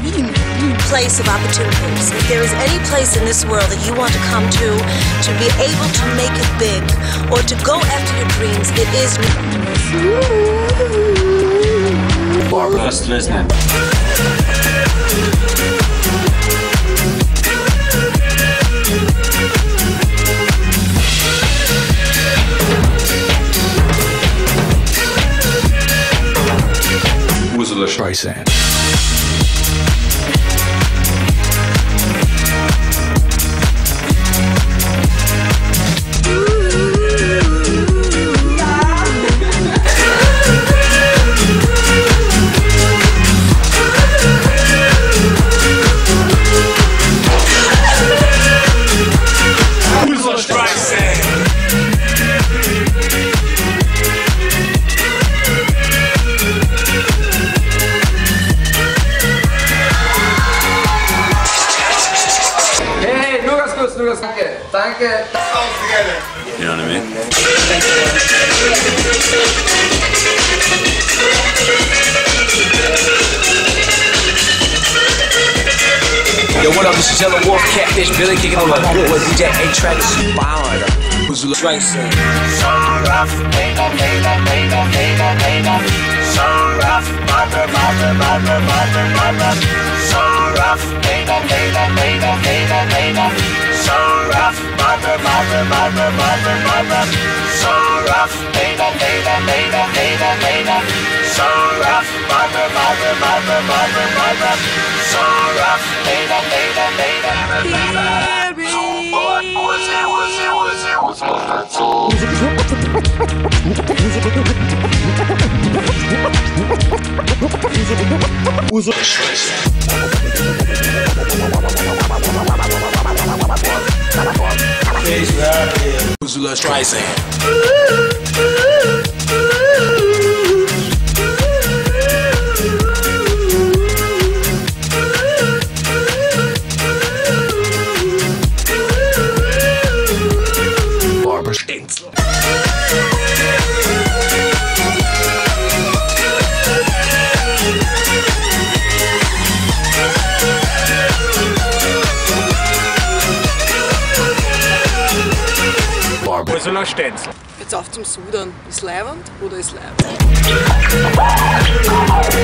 place of opportunities. If there is any place in this world that you want to come to be able to make it big, or to go after your dreams, it is Barbara, just listening. Ursula Streisand. Danke. You know what I mean? Yo, what up? This is Yellow Wolf, Catfish, Billy kicking on the board with DJ A-Track. Power. Who's the strike saying? So rough, later, later, later, later, later. So rough, mother, mother, mother, mother, mother. So rough, later, later, later, later, later. So rough, mother, mother, mother, mother, mother. So rough, later, later, later, later, later. So rough, mother, mother, mother, mother, mother. So rough, later, later, later, later. So what was it, was it, was it, was it, so. Ursula Streisand. Barbara Streisand. Ursula Stenzel. Jetzt auf zum Sudan. Ist leibend oder ist leibend?